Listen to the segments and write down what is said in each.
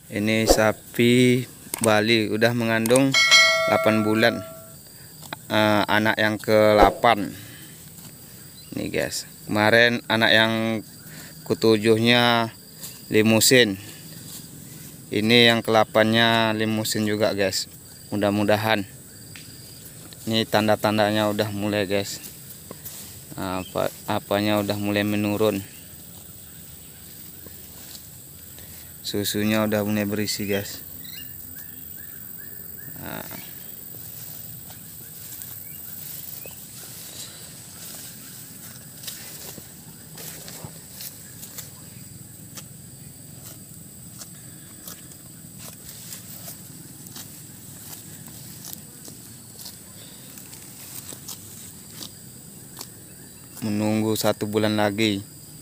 Ini sapi Bali udah mengandung 8 bulan, anak yang ke-8 nih guys. Kemarin anak yang ke-7-nya limusin, ini yang ke-8-nya limusin juga guys. Mudah-mudahan ini tanda-tandanya udah mulai guys, apanya udah mulai menurun, susunya udah mulai berisi guys. Menunggu 1 bulan lagi.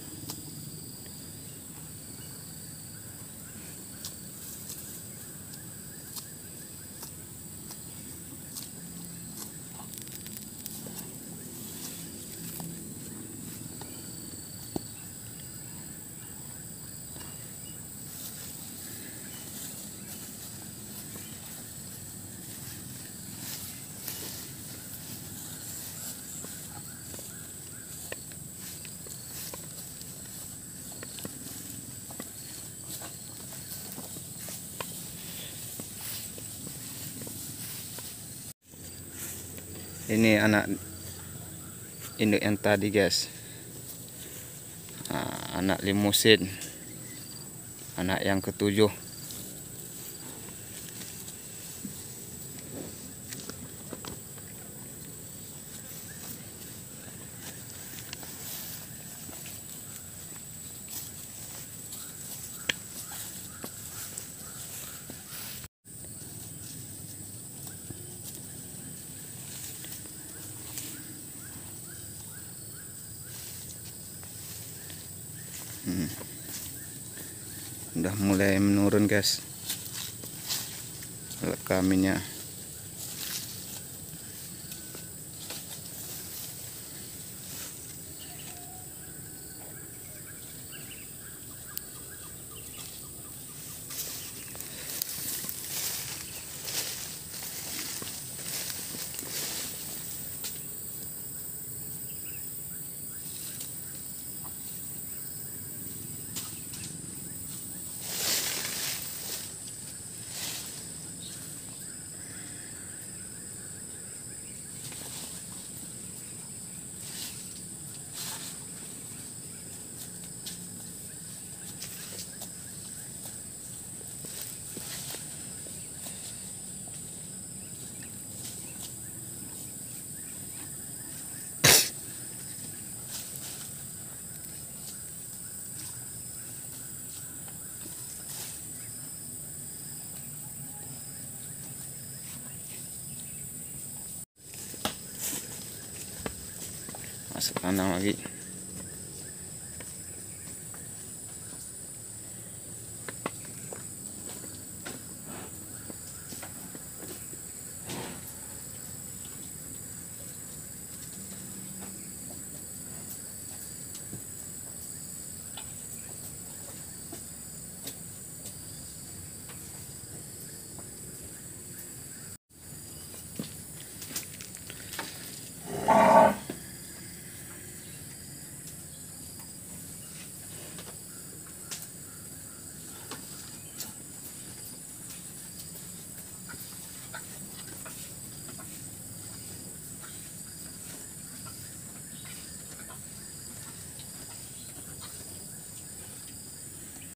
Ini anak induk yang tadi guys, anak limusin, anak yang ke-7. Udah mulai menurun guys kelaminnya. Masuk kandang lagi.